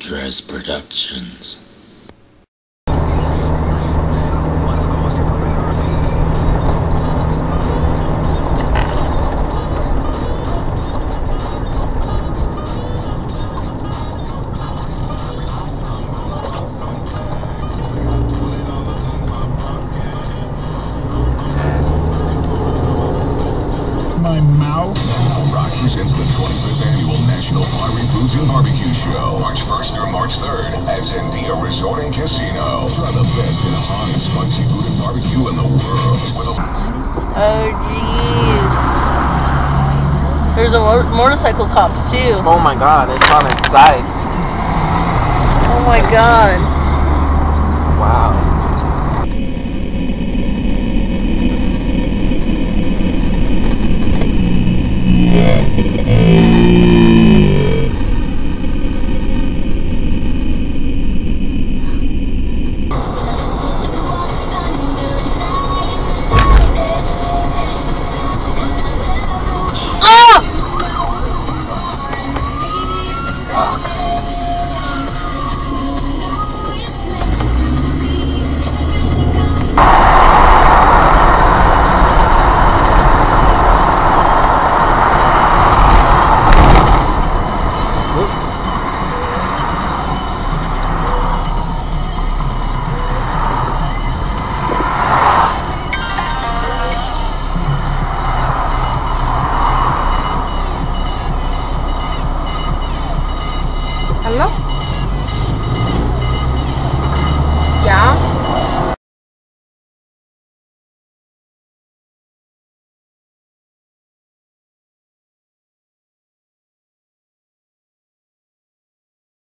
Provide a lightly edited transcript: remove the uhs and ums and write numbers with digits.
Dress Productions. My mouth. Rock presents the 25th Annual National Fiery Foods and Barbecue Show, March 1st through March 3rd at Sandia Resort and Casino. Try the best in hot and spicy food and barbecue in the world. Oh jeez. There's a motorcycle cops too. Oh my god, it's on its side. Oh my god.